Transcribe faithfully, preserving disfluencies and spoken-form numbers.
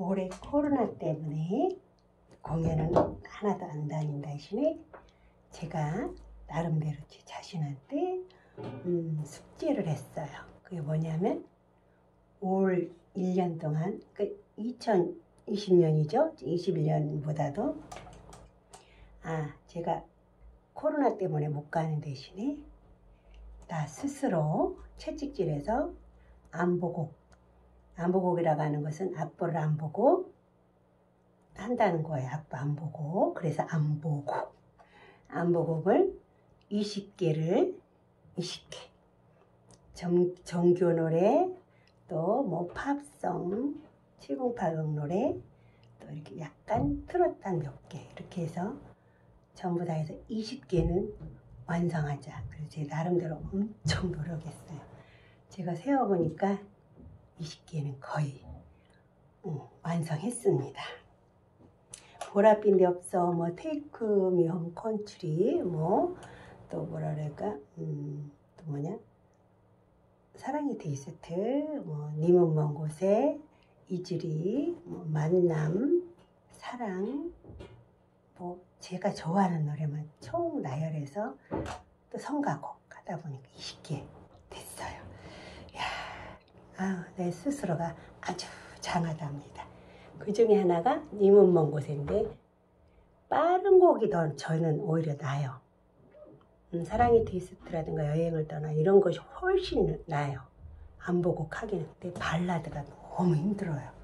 올해 코로나 때문에 공연은 하나도 안 다닌 대신에 제가 나름대로 제 자신한테 음, 숙제를 했어요. 그게 뭐냐면 올 일 년 동안, 그 이천이십 년이죠. 이십일 년보다도 아 제가 코로나 때문에 못 가는 대신에 나 스스로 채찍질해서 안보곡, 안보곡이라고 하는 것은 악보를 안 보고 한다는 거예요. 악보 안 보고. 그래서 안보곡, 안보곡을 이십 개를 이십 개 정, 정교 노래, 또 뭐 팝송, 칠공팔공 노래, 또 이렇게 약간 트로트 몇 개, 이렇게 해서 전부 다 해서 이십 개는 완성하자. 그래서 제 나름대로 엄청 노력했어요. 제가 세어보니까 이십 개는 거의 음, 완성했습니다. 보랏빛 엽서, 뭐 테이크 미 홈 컨트리, 뭐 또 뭐라 그럴까, 음, 또 뭐냐, 사랑의 데이세트, 뭐 님은 먼 곳에, 이즈리, 뭐 만남, 사랑, 뭐 제가 좋아하는 노래만 총 나열해서 또 성가곡 하다 보니까 이십 개 됐어요. 야, 아, 내 스스로가 아주 장하답니다. 그 중에 하나가 님은 먼 곳인데 빠른 곡이 더 저는 오히려 나아요. 음, 사랑의 데이세트라든가 여행을 떠나 이런 것이 훨씬 나아요. 안보곡 하기는. 근데 발라드가 너무 힘들어요.